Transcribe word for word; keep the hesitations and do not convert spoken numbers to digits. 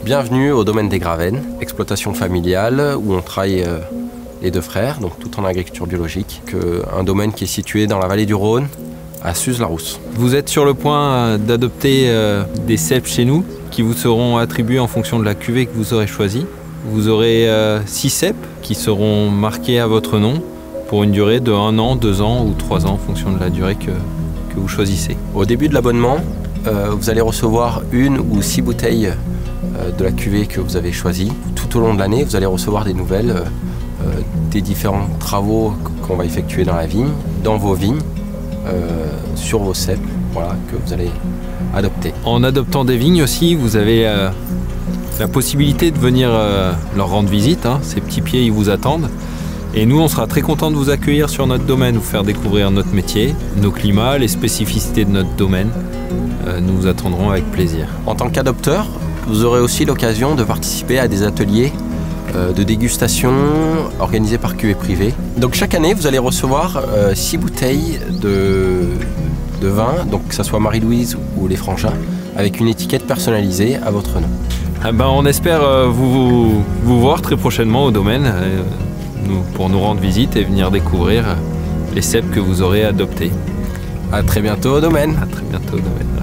Bienvenue au domaine des Gravennes, exploitation familiale où on travaille euh, les deux frères, donc tout en agriculture biologique. Que, un domaine qui est situé dans la vallée du Rhône, à Suze-la-Rousse. Vous êtes sur le point d'adopter euh, des cèpes chez nous qui vous seront attribués en fonction de la cuvée que vous aurez choisie. Vous aurez euh, six cèpes qui seront marqués à votre nom pour une durée de un an, deux ans ou trois ans en fonction de la durée que, que vous choisissez. Au début de l'abonnement, euh, vous allez recevoir une ou six bouteilles euh, de la cuvée que vous avez choisie. Tout au long de l'année, vous allez recevoir des nouvelles euh, euh, des différents travaux qu'on va effectuer dans la vigne, dans vos vignes, euh, sur vos cèpes, voilà, que vous allez adopter. En adoptant des vignes aussi, vous avez euh, la possibilité de venir euh, leur rendre visite. Hein. Ces petits pieds, ils vous attendent. Et nous, on sera très contents de vous accueillir sur notre domaine, vous faire découvrir notre métier, nos climats, les spécificités de notre domaine. Euh, nous vous attendrons avec plaisir. En tant qu'adopteur, vous aurez aussi l'occasion de participer à des ateliers euh, de dégustation organisés par Cuvée Privée. Donc chaque année, vous allez recevoir euh, six bouteilles de, de vin, donc que ce soit Marie-Louise ou les Frangins, avec une étiquette personnalisée à votre nom. Ah ben, on espère euh, vous, vous, vous voir très prochainement au domaine. Euh, Nous, pour nous rendre visite et venir découvrir les cèpes que vous aurez adoptés. À très bientôt au domaine. À très bientôt au domaine.